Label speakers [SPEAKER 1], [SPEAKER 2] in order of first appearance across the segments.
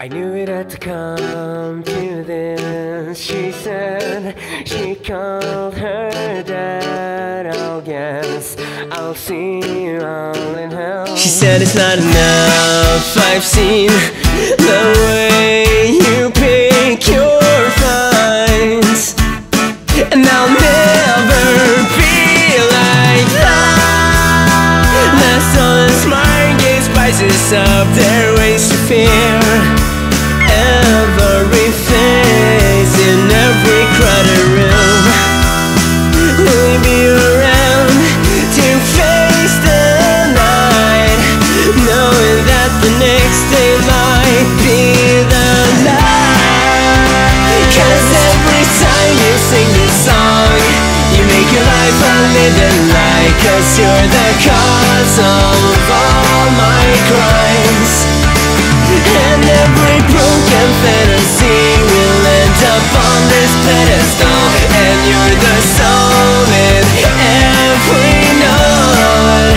[SPEAKER 1] I knew it had to come to this. She said she called her dad. Oh yes, I'll see you all in hell. She said it's not enough, I've seen the way you pick your fights, and I'll never be like that. That's all the smart gay spices up their ways to fear. Every face in every crowded room, will we be around to face the night, knowing that the next day might be the night? 'Cause every time you sing this song, you make your life a living lie. 'Cause you're the cause of all my crimes, and every broken fantasy will end up on this pedestal. And you're the soul in every note.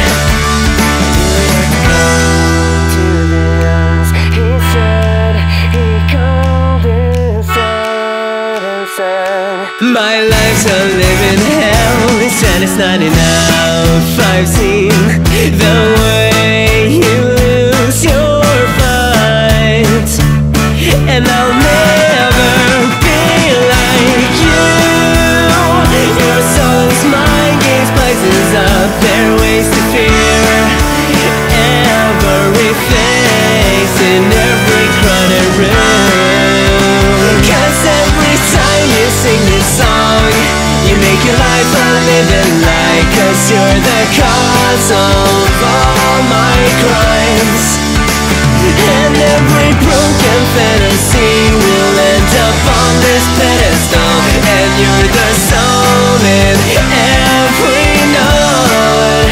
[SPEAKER 1] To this, he said, he called it sad and said, my life's a living hell. He said it's not enough, I've seen the way you lose your fight, and I'll never be like you. Your soul's mind games places up their ways to fear. Every face in every crowded room. 'Cause every time you sing this song, you make your life a living lie. 'Cause you're the cause of all my crimes, and every broken fantasy will end up on this pedestal. And you're the soul in every note.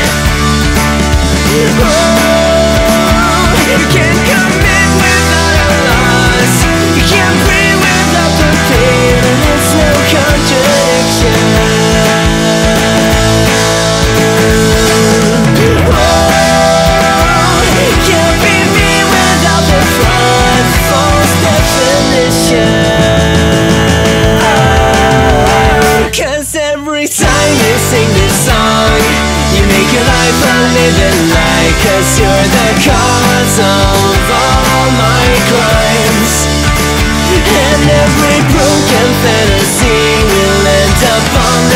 [SPEAKER 1] Oh, you can't commit without a loss. You can't breathe without the pain, and it's no contradiction. Every time you sing this song, you make your life a living lie. 'Cause you're the cause of all my crimes, and every broken fantasy will end up on